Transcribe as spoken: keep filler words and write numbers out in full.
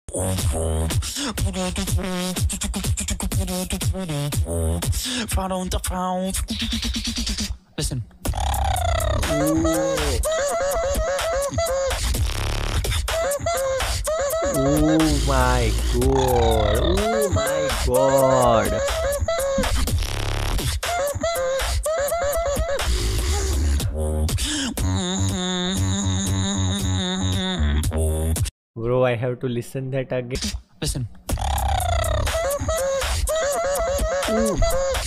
Listen. Oh my god. Oh my god. Bro, I have to listen that again. Listen. Ooh.